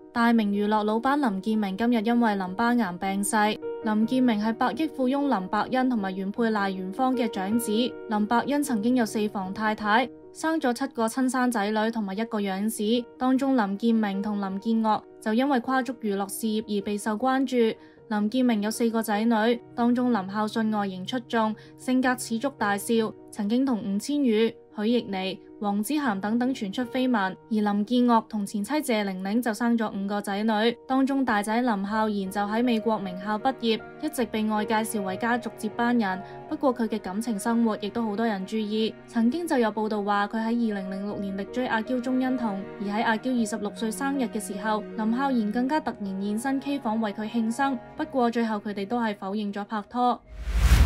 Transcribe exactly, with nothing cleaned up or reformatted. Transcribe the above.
大明娛樂老闆林建明今日因為淋巴癌病逝。林建明係百億富翁林百欣同埋原配賴元芳嘅長子。林百欣曾經有四房太太，生咗七個親生仔女同埋一個養子，當中林建明同林建岳就因為跨足娛樂事業而備受關注。林建明有四個仔女，當中林孝信外形出眾，性格似足大少，曾經同吳千語、許逸妮、黃子涵等等傳出緋聞。而林建岳同前妻謝玲玲就生咗五個仔女，當中大仔林孝賢就喺美國名校畢業，一直被外介紹為家族接班人。不過佢嘅感情生活亦都好多人注意，曾經就有報道話佢喺二零零六年力追阿嬌鐘欣桐，而喺阿嬌二十六歲生日嘅時候，林孝賢更加突然現身 K 房為佢慶生。不過最後佢哋都係否認咗拍拖。